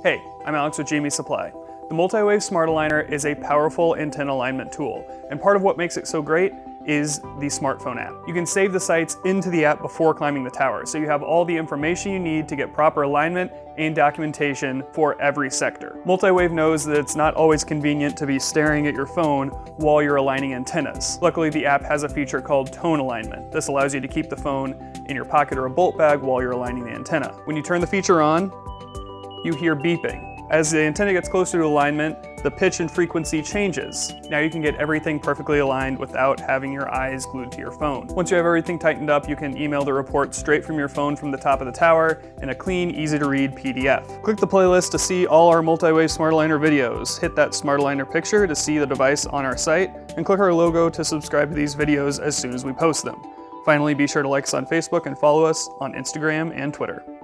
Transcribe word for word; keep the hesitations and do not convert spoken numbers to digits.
Hey, I'm Alex with G M E Supply. The Multiwave SmartAligner is a powerful antenna alignment tool, and part of what makes it so great is the smartphone app. You can save the sites into the app before climbing the tower, so you have all the information you need to get proper alignment and documentation for every sector. Multiwave knows that it's not always convenient to be staring at your phone while you're aligning antennas. Luckily, the app has a feature called tone alignment. This allows you to keep the phone in your pocket or a bolt bag while you're aligning the antenna. When you turn the feature on, you hear beeping. As the antenna gets closer to alignment, the pitch and frequency changes. Now you can get everything perfectly aligned without having your eyes glued to your phone. Once you have everything tightened up, you can email the report straight from your phone from the top of the tower in a clean, easy to read P D F. Click the playlist to see all our Multiwave SmartAligner videos. Hit that SmartAligner picture to see the device on our site, and click our logo to subscribe to these videos as soon as we post them. Finally, be sure to like us on Facebook and follow us on Instagram and Twitter.